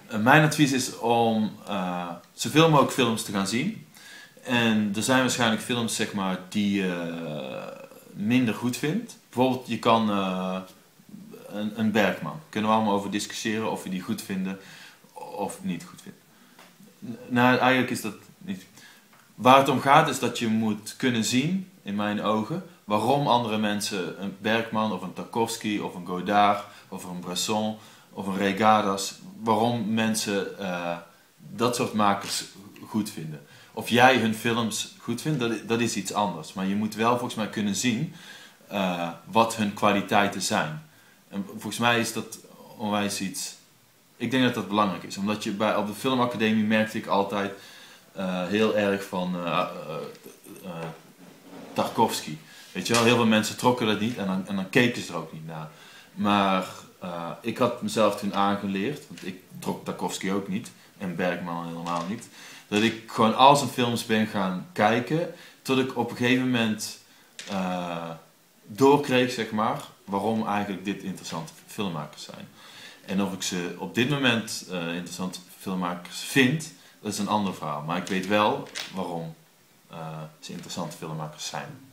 Mijn advies is om zoveel mogelijk films te gaan zien. En er zijn waarschijnlijk films zeg maar, die je minder goed vindt. Bijvoorbeeld je kan een Bergman. Kunnen we allemaal over discussiëren of we die goed vinden of niet goed vinden. Nou, eigenlijk is dat niet. Waar het om gaat is dat je moet kunnen zien, in mijn ogen, waarom andere mensen een Bergman of een Tarkovsky of een Godard of een Bresson of een Regadas, waarom mensen dat soort makers goed vinden. Of jij hun films goed vindt, dat is iets anders. Maar je moet wel volgens mij kunnen zien wat hun kwaliteiten zijn. En volgens mij is dat onwijs iets. Ik denk dat dat belangrijk is. Omdat je op de filmacademie merkte ik altijd heel erg van Tarkovsky. Weet je wel, heel veel mensen trokken dat niet en dan keken ze er ook niet naar. Maar ik had mezelf toen aangeleerd, want ik trok Tarkovsky ook niet en Bergman helemaal niet. Dat ik gewoon al zijn films ben gaan kijken tot ik op een gegeven moment doorkreeg, zeg maar, waarom eigenlijk dit interessante filmmakers zijn. En of ik ze op dit moment interessante filmmakers vind, dat is een ander verhaal. Maar ik weet wel waarom ze interessante filmmakers zijn.